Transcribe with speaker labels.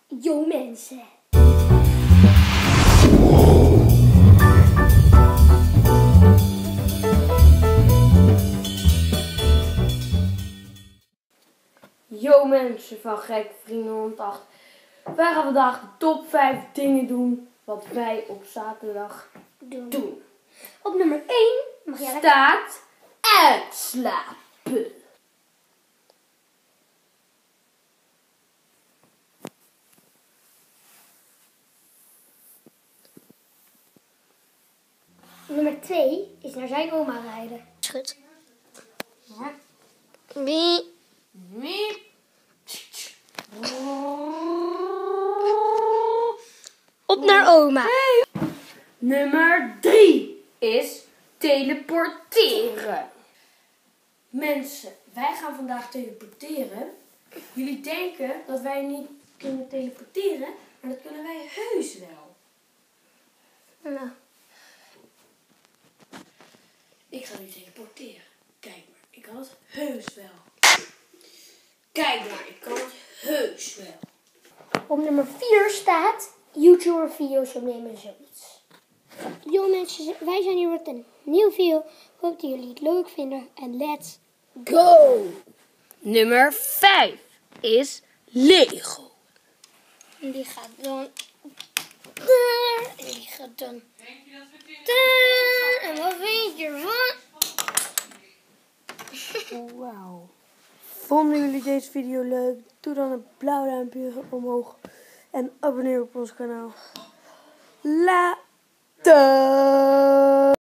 Speaker 1: Yo mensen.
Speaker 2: Yo mensen van Gekke Vrienden 108. Wij gaan vandaag de top 5 dingen doen wat wij op zaterdag doen.
Speaker 1: Op nummer 1 mag jij
Speaker 2: staat uitslapen.
Speaker 1: Nummer 2 is naar zijn oma rijden.
Speaker 3: Schud.
Speaker 2: Ja.
Speaker 3: Wie?
Speaker 2: Wie?
Speaker 3: Op naar oma.
Speaker 2: Hey. Nummer 3 is teleporteren. Mensen, wij gaan vandaag teleporteren. Jullie denken dat wij niet kunnen teleporteren, maar dat kunnen wij heus wel.
Speaker 1: Nou.
Speaker 2: Ik ga nu teleporteren. Kijk maar, ik kan het heus wel. Kijk maar, ik kan het heus wel.
Speaker 1: Op nummer 4 staat YouTuber video's opnemen zoiets. Yo mensen, wij zijn hier met een nieuwe video. Ik hoop dat jullie het leuk vinden. En let's
Speaker 2: Go! Nummer 5 is Lego.
Speaker 1: En die gaat dan daar. En die gaat dan daar. En wat vind je ervan?
Speaker 2: Wauw. Vonden jullie deze video leuk? Doe dan een blauw duimpje omhoog. En abonneer op ons kanaal. Later!